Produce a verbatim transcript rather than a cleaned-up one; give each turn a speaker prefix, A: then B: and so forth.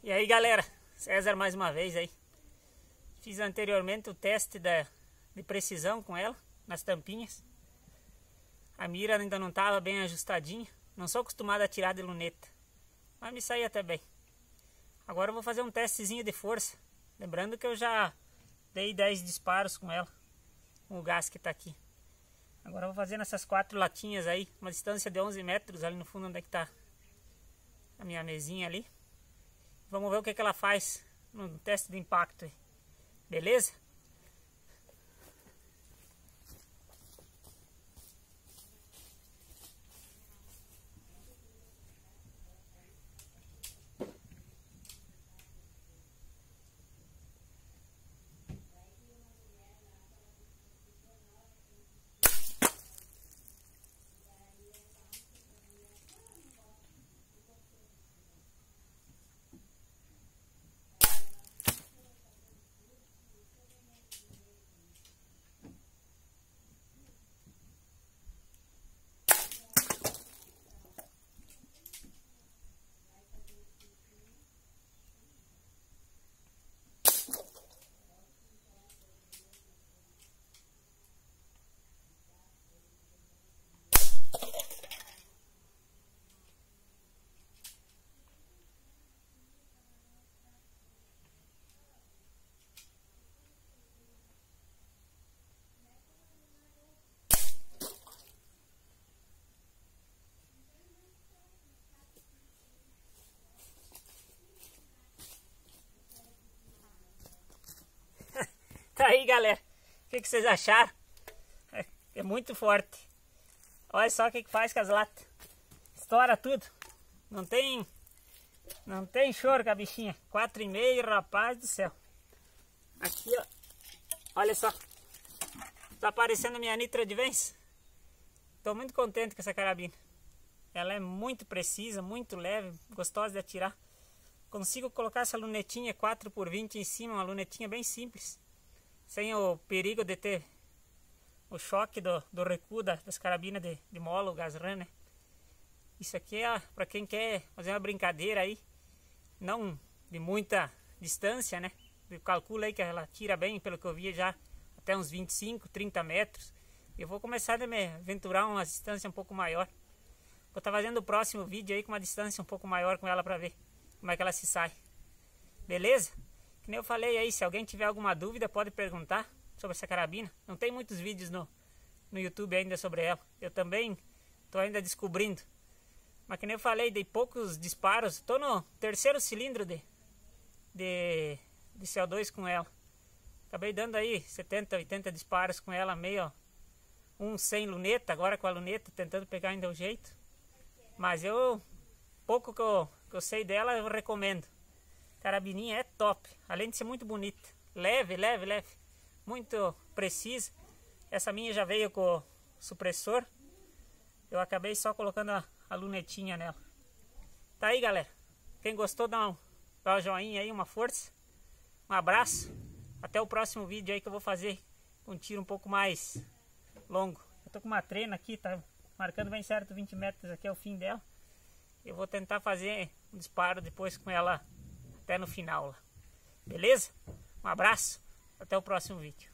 A: E aí galera, César mais uma vez aí. Fiz anteriormente o teste da, de precisão com ela, nas tampinhas. A mira ainda não estava bem ajustadinha. Não sou acostumado a tirar de luneta, mas me saí até bem. Agora eu vou fazer um testezinho de força. Lembrando que eu já dei dez disparos com ela, com o gás que está aqui. Agora eu vou fazer nessas quatro latinhas aí, uma distância de onze metros ali no fundo onde é que está a minha mesinha ali. Vamos ver o que, que ela faz no teste de impacto aí. Beleza? Tá aí galera, o que, que vocês acharam? É, é muito forte. Olha só o que, que faz com as latas. Estoura tudo. Não tem Não tem choro com a bichinha. Quatro e meio, rapaz do céu. Aqui ó, olha só. Tá aparecendo a minha Nitro Advance. Tô muito contente com essa carabina. Ela é muito precisa, muito leve, gostosa de atirar. Consigo colocar essa lunetinha quatro por vinte em cima, uma lunetinha bem simples, sem o perigo de ter o choque do, do recuo da, das carabinas de, de mola, o gas run, né? Isso aqui é para quem quer fazer uma brincadeira aí, não de muita distância, né? Eu calculo aí que ela tira bem, pelo que eu vi já, até uns vinte e cinco, trinta metros. Eu vou começar a me aventurar uma distância um pouco maior. Vou estar fazendo o próximo vídeo aí com uma distância um pouco maior com ela para ver como é que ela se sai. Beleza? Que nem eu falei aí, se alguém tiver alguma dúvida pode perguntar sobre essa carabina. Não tem muitos vídeos no, no YouTube ainda sobre ela. Eu também estou ainda descobrindo. Mas que nem eu falei, dei poucos disparos. Estou no terceiro cilindro de, de, de C O dois com ela. Acabei dando aí setenta, oitenta disparos com ela, meio um sem luneta, agora com a luneta, tentando pegar ainda o jeito. Mas eu, pouco que eu, que eu sei dela, eu recomendo. Carabininha é top, além de ser muito bonita. Leve, leve, leve. Muito precisa. Essa minha já veio com o supressor. Eu acabei só colocando a, a lunetinha nela. Tá aí galera. Quem gostou dá um, dá um joinha aí, uma força. Um abraço. Até o próximo vídeo aí que eu vou fazer um tiro um pouco mais longo. Eu tô com uma trena aqui, tá marcando bem certo vinte metros aqui é o fim dela. Eu vou tentar fazer um disparo depois com ela até no final lá. Beleza? Um abraço, até o próximo vídeo.